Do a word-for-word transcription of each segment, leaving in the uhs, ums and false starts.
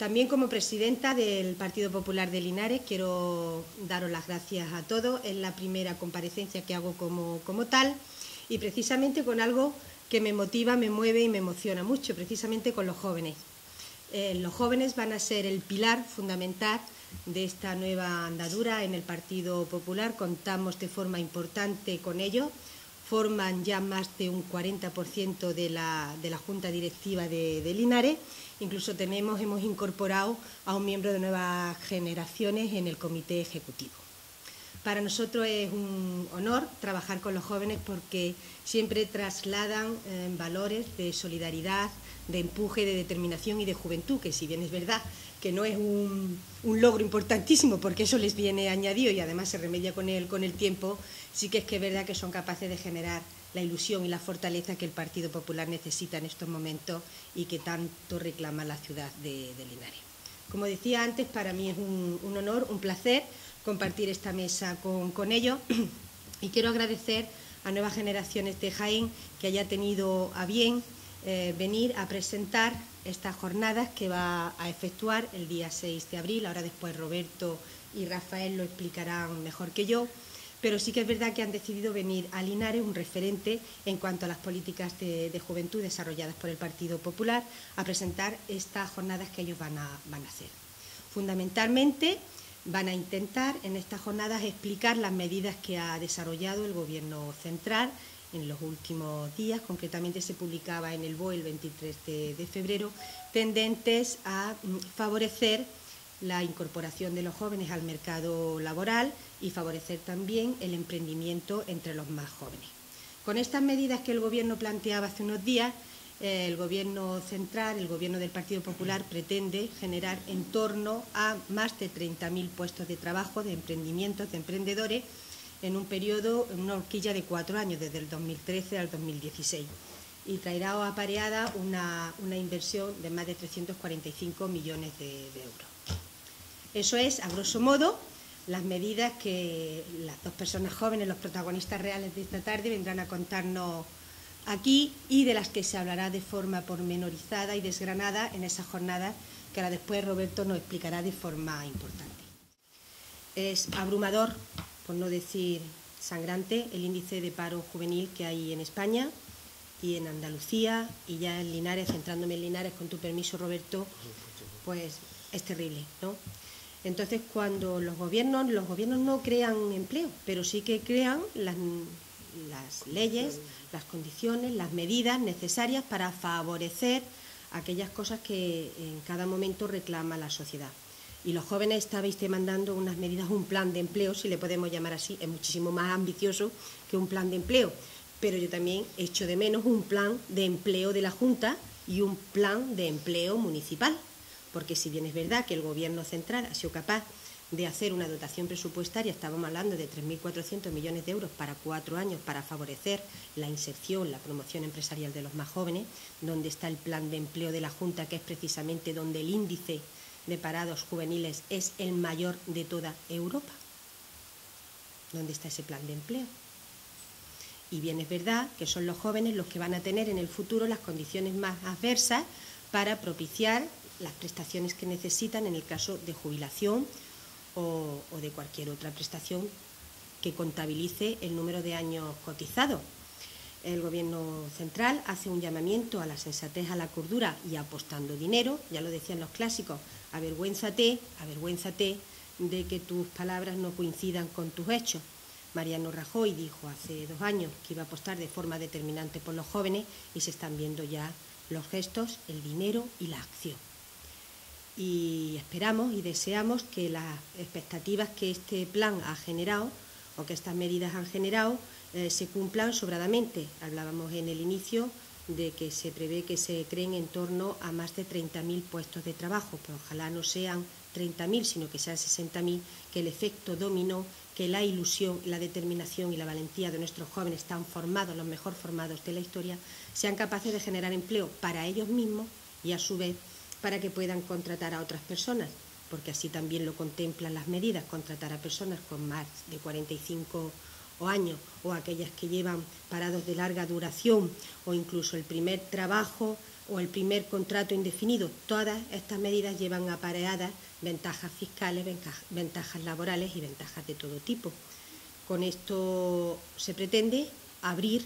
También como presidenta del Partido Popular de Linares quiero daros las gracias a todos. Es la primera comparecencia que hago como, como tal y precisamente con algo que me motiva, me mueve y me emociona mucho, precisamente con los jóvenes. Eh, los jóvenes van a ser el pilar fundamental de esta nueva andadura en el Partido Popular. Contamos de forma importante con ellos. Forman ya más de un cuarenta por ciento de la, de la Junta Directiva de, de Linares. Incluso tenemos, hemos incorporado a un miembro de nuevas generaciones en el Comité Ejecutivo. Para nosotros es un honor trabajar con los jóvenes porque siempre trasladan eh, valores de solidaridad, de empuje, de determinación y de juventud, que si bien es verdad que no es un, un logro importantísimo porque eso les viene añadido y además se remedia con el, con el tiempo, sí que es que es verdad que son capaces de generar la ilusión y la fortaleza que el Partido Popular necesita en estos momentos y que tanto reclama la ciudad de, de Linares. Como decía antes, para mí es un, un honor, un placer compartir esta mesa con, con ellos y quiero agradecer a Nuevas Generaciones de Jaén que haya tenido a bien eh, venir a presentar estas jornadas que va a efectuar el día seis de abril. Ahora después Roberto y Rafael lo explicarán mejor que yo, pero sí que es verdad que han decidido venir a Linares, un referente en cuanto a las políticas de, de juventud desarrolladas por el Partido Popular, a presentar estas jornadas que ellos van a, van a hacer. Fundamentalmente van a intentar en estas jornadas explicar las medidas que ha desarrollado el Gobierno central en los últimos días. Concretamente se publicaba en el B O E el veintitrés de febrero, tendentes a favorecer la incorporación de los jóvenes al mercado laboral y favorecer también el emprendimiento entre los más jóvenes. Con estas medidas que el Gobierno planteaba hace unos días, eh, el Gobierno central, el Gobierno del Partido Popular, pretende generar en torno a más de treinta mil puestos de trabajo, de emprendimientos, de emprendedores, en un periodo, en una horquilla de cuatro años, desde el dos mil trece al dos mil dieciséis. Y traerá apareada una, una inversión de más de trescientos cuarenta y cinco millones de, de euros. Eso es, a grosso modo, las medidas que las dos personas jóvenes, los protagonistas reales de esta tarde, vendrán a contarnos aquí y de las que se hablará de forma pormenorizada y desgranada en esas jornadas que ahora después Roberto nos explicará de forma importante. Es abrumador, por no decir sangrante, el índice de paro juvenil que hay en España y en Andalucía y ya en Linares, centrándome en Linares, con tu permiso, Roberto, pues es terrible, ¿no? Entonces, cuando los gobiernos, los gobiernos no crean empleo, pero sí que crean las, las leyes, las condiciones, las medidas necesarias para favorecer aquellas cosas que en cada momento reclama la sociedad. Y los jóvenes estabais demandando unas medidas, un plan de empleo, si le podemos llamar así, es muchísimo más ambicioso que un plan de empleo. Pero yo también echo de menos un plan de empleo de la Junta y un plan de empleo municipal. Porque si bien es verdad que el Gobierno central ha sido capaz de hacer una dotación presupuestaria, estábamos hablando de tres mil cuatrocientos millones de euros para cuatro años para favorecer la inserción, la promoción empresarial de los más jóvenes, donde está el plan de empleo de la Junta, que es precisamente donde el índice de parados juveniles es el mayor de toda Europa. ¿Dónde está ese plan de empleo? Y bien es verdad que son los jóvenes los que van a tener en el futuro las condiciones más adversas para propiciar las prestaciones que necesitan en el caso de jubilación o, o de cualquier otra prestación que contabilice el número de años cotizados. El Gobierno central hace un llamamiento a la sensatez, a la cordura y apostando dinero, ya lo decían los clásicos, avergüénzate, avergüénzate de que tus palabras no coincidan con tus hechos. Mariano Rajoy dijo hace dos años que iba a apostar de forma determinante por los jóvenes y se están viendo ya los gestos, el dinero y la acción. Y esperamos y deseamos que las expectativas que este plan ha generado o que estas medidas han generado eh, se cumplan sobradamente. Hablábamos en el inicio de que se prevé que se creen en torno a más de treinta mil puestos de trabajo, pero ojalá no sean treinta mil, sino que sean sesenta mil, que el efecto dominó, que la ilusión, la determinación y la valentía de nuestros jóvenes tan formados, los mejor formados de la historia, sean capaces de generar empleo para ellos mismos y a su vez para que puedan contratar a otras personas, porque así también lo contemplan las medidas, contratar a personas con más de cuarenta y cinco años o aquellas que llevan parados de larga duración o incluso el primer trabajo o el primer contrato indefinido. Todas estas medidas llevan apareadas ventajas fiscales, ventajas laborales y ventajas de todo tipo. Con esto se pretende abrir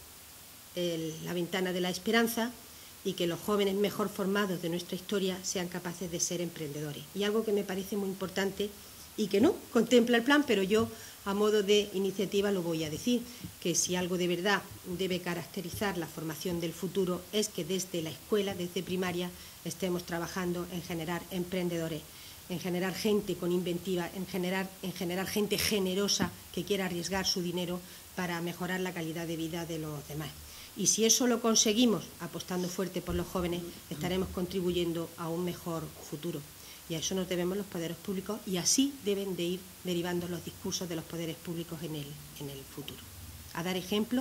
el, la ventana de la esperanza y que los jóvenes mejor formados de nuestra historia sean capaces de ser emprendedores. Y algo que me parece muy importante y que no contempla el plan, pero yo a modo de iniciativa lo voy a decir, que si algo de verdad debe caracterizar la formación del futuro es que desde la escuela, desde primaria, estemos trabajando en generar emprendedores, en generar gente con inventiva, en generar, en generar gente generosa que quiera arriesgar su dinero para mejorar la calidad de vida de los demás. Y si eso lo conseguimos apostando fuerte por los jóvenes, estaremos contribuyendo a un mejor futuro. Y a eso nos debemos los poderes públicos y así deben de ir derivando los discursos de los poderes públicos en el, en el futuro. A dar ejemplo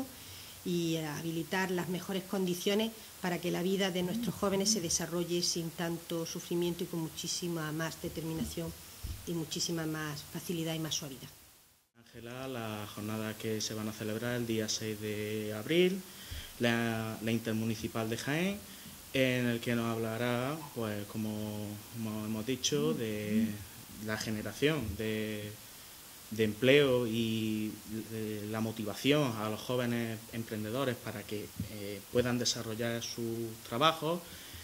y a habilitar las mejores condiciones para que la vida de nuestros jóvenes se desarrolle sin tanto sufrimiento y con muchísima más determinación y muchísima más facilidad y más suavidad. Ángela, la jornada que se van a celebrar el día seis de abril, la, la intermunicipal de Jaén, en el que nos hablará, pues como, como hemos dicho, de la generación de, de empleo y de la motivación a los jóvenes emprendedores para que eh, puedan desarrollar su trabajo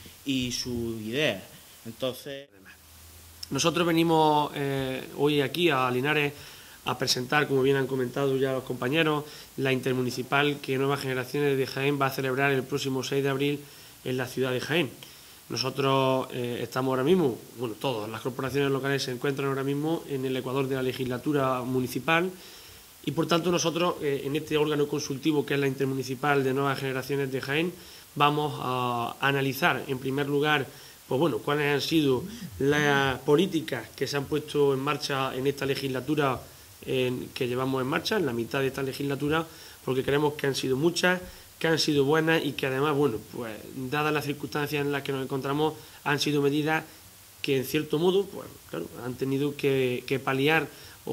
y sus ideas. Entonces, nosotros venimos eh, hoy aquí a Linares a presentar, como bien han comentado ya los compañeros, la intermunicipal que Nuevas Generaciones de Jaén va a celebrar el próximo seis de abril en la ciudad de Jaén. Nosotros eh, estamos ahora mismo, bueno, todas las corporaciones locales se encuentran ahora mismo en el ecuador de la legislatura municipal y, por tanto, nosotros eh, en este órgano consultivo que es la intermunicipal de Nuevas Generaciones de Jaén vamos a analizar, en primer lugar, pues bueno, cuáles han sido las políticas que se han puesto en marcha en esta legislatura en, que llevamos en marcha, en la mitad de esta legislatura, porque creemos que han sido muchas, que han sido buenas y que además, bueno, pues dadas las circunstancias en las que nos encontramos, han sido medidas que en cierto modo, pues claro, han tenido que, que paliar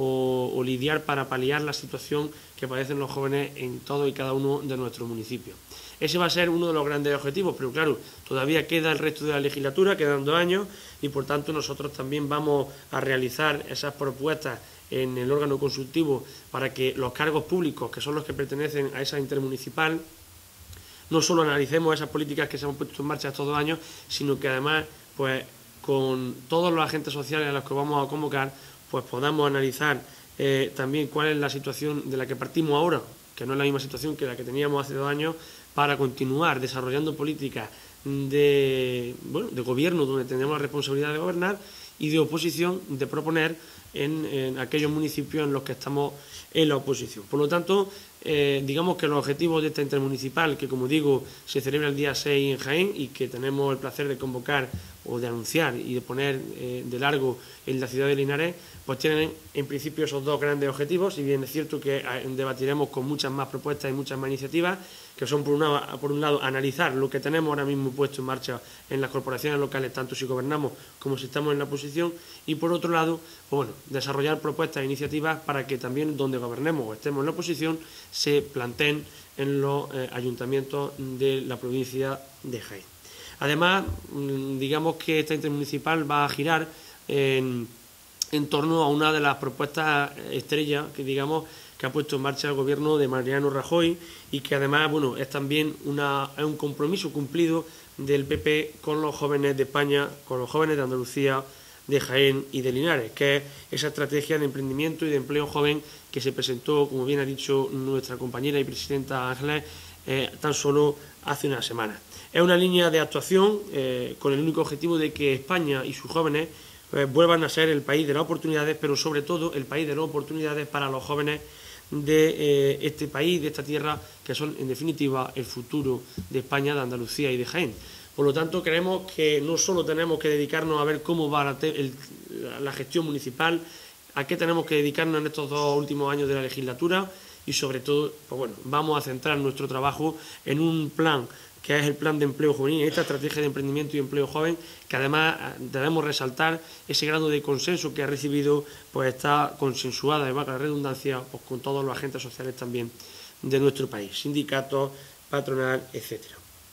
o, o lidiar para paliar la situación que padecen los jóvenes en todo y cada uno de nuestros municipios. Ese va a ser uno de los grandes objetivos, pero claro, todavía queda el resto de la legislatura, quedan dos años y por tanto nosotros también vamos a realizar esas propuestas en el órgano consultivo para que los cargos públicos, que son los que pertenecen a esa intermunicipal, no solo analicemos esas políticas que se han puesto en marcha estos dos años, sino que además, pues, con todos los agentes sociales a los que vamos a convocar, pues podamos analizar eh, también cuál es la situación de la que partimos ahora, que no es la misma situación que la que teníamos hace dos años, para continuar desarrollando políticas de, bueno, de gobierno donde tenemos la responsabilidad de gobernar y de oposición de proponer en, en aquellos municipios en los que estamos en la oposición. Por lo tanto, eh, digamos que los objetivos de esta intermunicipal, que como digo, se celebra el día seis en Jaén y que tenemos el placer de convocar o de anunciar y de poner eh, de largo en la ciudad de Linares, pues tienen en principio esos dos grandes objetivos, si bien es cierto que debatiremos con muchas más propuestas y muchas más iniciativas, que son por, una, por un lado analizar lo que tenemos ahora mismo puesto en marcha en las corporaciones locales, tanto si gobernamos como si estamos en la oposición, y por otro lado, pues bueno, desarrollar propuestas e iniciativas para que también donde gobernemos o estemos en la oposición se planteen en los eh, ayuntamientos de la provincia de Jaén. Además, digamos que esta intermunicipal va a girar en, en torno a una de las propuestas estrellas que digamos que ha puesto en marcha el gobierno de Mariano Rajoy y que además, bueno, es también una, es un compromiso cumplido del P P con los jóvenes de España, con los jóvenes de Andalucía, de Jaén y de Linares, que es esa estrategia de emprendimiento y de empleo joven que se presentó, como bien ha dicho nuestra compañera y presidenta Ángeles, eh, tan solo hace una semana. Es una línea de actuación eh, con el único objetivo de que España y sus jóvenes eh, vuelvan a ser el país de las oportunidades, pero sobre todo el país de las oportunidades para los jóvenes de eh, este país, de esta tierra, que son en definitiva el futuro de España, de Andalucía y de Jaén. Por lo tanto, creemos que no solo tenemos que dedicarnos a ver cómo va la, el, la gestión municipal, a qué tenemos que dedicarnos en estos dos últimos años de la legislatura y sobre todo, pues bueno, vamos a centrar nuestro trabajo en un plan que es el plan de empleo juvenil, esta estrategia de emprendimiento y empleo joven, que además debemos resaltar ese grado de consenso que ha recibido, pues está consensuada, de valga la redundancia, pues con todos los agentes sociales también de nuestro país, sindicatos, patronal, etcétera.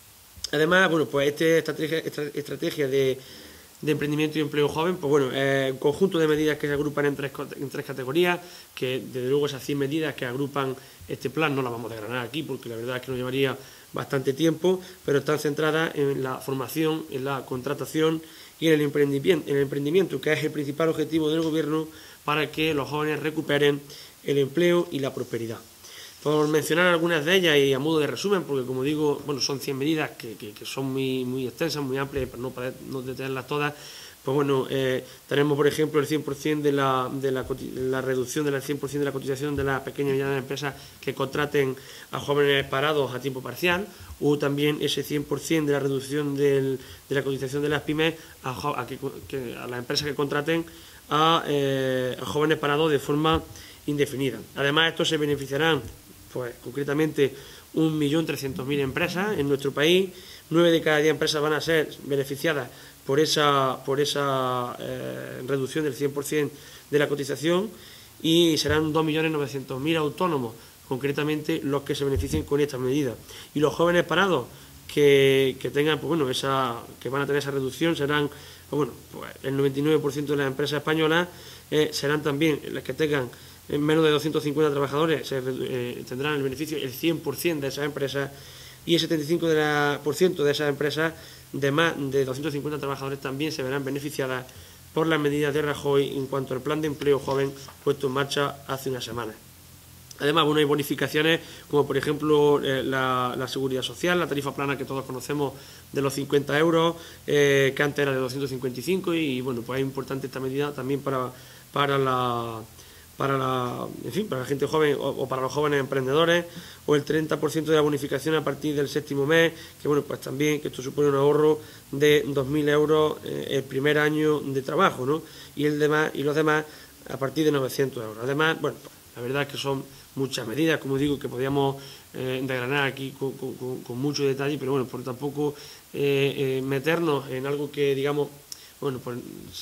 Además, bueno, pues esta estrategia, esta estrategia de, de emprendimiento y empleo joven, pues bueno, es un conjunto de medidas que se agrupan en tres, en tres categorías, que desde luego esas cien medidas que agrupan este plan no las vamos a desgranar aquí, porque la verdad es que nos llevaría bastante tiempo, pero están centradas en la formación, en la contratación y en el emprendimiento, en el emprendimiento, que es el principal objetivo del Gobierno para que los jóvenes recuperen el empleo y la prosperidad. Por mencionar algunas de ellas y a modo de resumen, porque como digo, bueno, son cien medidas que, que, que son muy, muy extensas, muy amplias, para no, para no detenerlas todas, pues bueno, eh, tenemos por ejemplo el cien por cien de la, de la, la reducción del cien por cien de la cotización de las pequeñas y medianas empresas que contraten a jóvenes parados a tiempo parcial, o también ese cien por cien de la reducción del, de la cotización de las pymes a, a, que, que, a las empresas que contraten a, eh, a jóvenes parados de forma indefinida. Además, estos se beneficiarán, pues concretamente un millón trescientas mil empresas en nuestro país, nueve de cada diez empresas van a ser beneficiadas por esa, por esa eh, reducción del cien por cien de la cotización, y serán dos millones novecientos mil autónomos, concretamente los que se beneficien con esta medida. Y los jóvenes parados que, que tengan, pues bueno, esa, que van a tener esa reducción serán, pues bueno, pues el noventa y nueve por ciento de las empresas españolas eh, serán también las que tengan en menos de doscientos cincuenta trabajadores, se, eh, tendrán el beneficio el cien por cien de esas empresas, y el setenta y cinco por ciento de esas empresas de más de doscientos cincuenta trabajadores también se verán beneficiadas por las medidas de Rajoy en cuanto al plan de empleo joven puesto en marcha hace unas semanas. Además, bueno, hay bonificaciones como por ejemplo eh, la, la seguridad social, la tarifa plana que todos conocemos de los cincuenta euros, eh, que antes era de doscientos cincuenta y cinco, y, y bueno, pues es importante esta medida también para, para la... para la, en fin, para la gente joven o, o para los jóvenes emprendedores, o el treinta por ciento de la bonificación a partir del séptimo mes, que bueno, pues también que esto supone un ahorro de dos mil euros eh, el primer año de trabajo, ¿no? Y el demás, y los demás a partir de novecientos euros. Además, bueno, pues, la verdad es que son muchas medidas, como digo, que podríamos eh, desgranar aquí con, con, con mucho detalle, pero bueno, por tampoco eh, eh, meternos en algo que, digamos, bueno, pues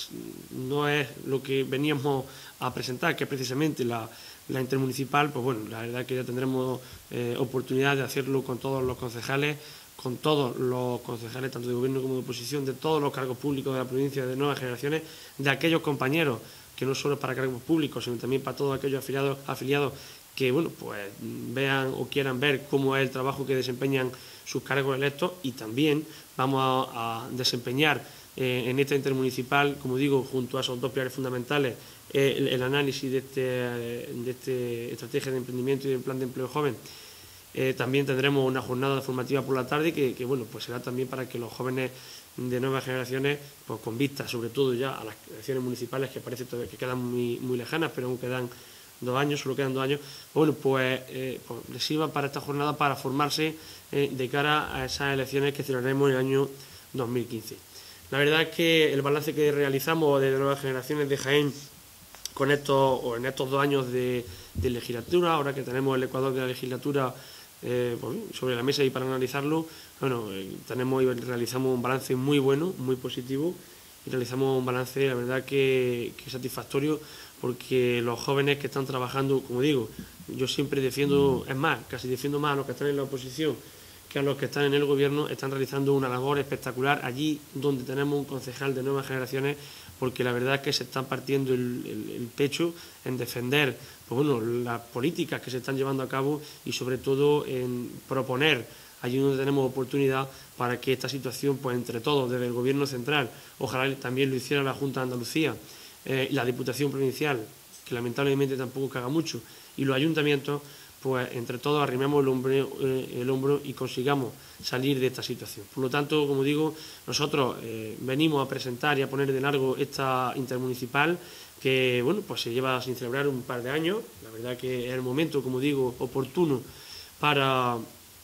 no es lo que veníamos a presentar, que es precisamente la, la intermunicipal. Pues bueno, la verdad es que ya tendremos eh, oportunidad de hacerlo con todos los concejales, con todos los concejales, tanto de gobierno como de oposición, de todos los cargos públicos de la provincia, de nuevas generaciones, de aquellos compañeros, que no solo es para cargos públicos, sino también para todos aquellos afiliados, afiliados que bueno, pues vean o quieran ver cómo es el trabajo que desempeñan sus cargos electos, y también vamos a, a desempeñar eh, en esta intermunicipal, como digo, junto a esos dos pilares fundamentales, eh, el, el análisis de esta de este estrategia de emprendimiento y del plan de empleo joven. Eh, también tendremos una jornada formativa por la tarde que, que bueno, pues será también para que los jóvenes de nuevas generaciones, pues con vista sobre todo ya a las elecciones municipales, que parece que quedan muy, muy lejanas, pero aún quedan dos años, solo quedan dos años, bueno, pues, eh, pues les sirva para esta jornada para formarse eh, de cara a esas elecciones que celebraremos en el año dos mil quince. La verdad es que el balance que realizamos de nuevas generaciones de Jaén con estos, o en estos dos años de, de legislatura, ahora que tenemos el ecuador de la legislatura eh, pues, sobre la mesa y para analizarlo, bueno, eh, tenemos y realizamos un balance muy bueno, muy positivo, y realizamos un balance, la verdad, que, que satisfactorio, porque los jóvenes que están trabajando, como digo, yo siempre defiendo, es más, casi defiendo más a los que están en la oposición que a los que están en el gobierno, están realizando una labor espectacular allí donde tenemos un concejal de nuevas generaciones, porque la verdad es que se están partiendo el, el, el pecho en defender pues bueno, las políticas que se están llevando a cabo, y sobre todo en proponer allí donde tenemos oportunidad para que esta situación, pues entre todos, desde el Gobierno central, ojalá también lo hiciera la Junta de Andalucía, eh, la Diputación Provincial, que lamentablemente tampoco que haga mucho, y los ayuntamientos, pues entre todos arrimemos el hombro, eh, el hombro y consigamos salir de esta situación. Por lo tanto, como digo, nosotros eh, venimos a presentar y a poner de largo esta intermunicipal, que bueno, pues se lleva sin celebrar un par de años. La verdad que es el momento, como digo, oportuno para...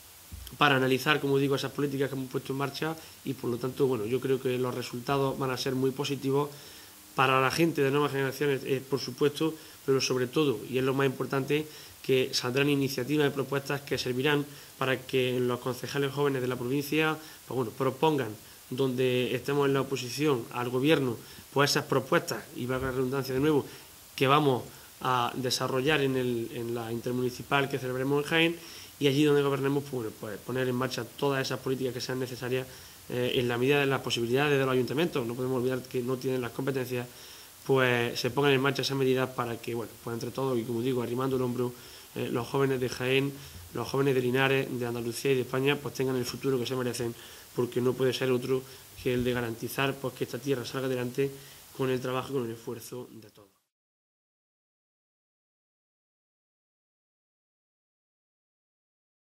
para analizar, como digo, esas políticas que hemos puesto en marcha, y por lo tanto, bueno, yo creo que los resultados van a ser muy positivos para la gente de nuevas generaciones, eh, por supuesto, pero sobre todo, y es lo más importante, que saldrán iniciativas y propuestas que servirán para que los concejales jóvenes de la provincia, pues bueno, propongan, donde estemos en la oposición al gobierno, pues esas propuestas, y valga la redundancia de nuevo, que vamos a desarrollar en, el, en la intermunicipal que celebremos en Jaén, y allí donde gobernemos pues, pues poner en marcha todas esas políticas que sean necesarias eh, en la medida de las posibilidades de los ayuntamientos. No podemos olvidar que no tienen las competencias, pues se pongan en marcha esas medidas para que, bueno, pues entre todos, y como digo, arrimando el hombro, eh, los jóvenes de Jaén, los jóvenes de Linares, de Andalucía y de España, pues tengan el futuro que se merecen, porque no puede ser otro que el de garantizar pues, que esta tierra salga adelante con el trabajo y con el esfuerzo de todos.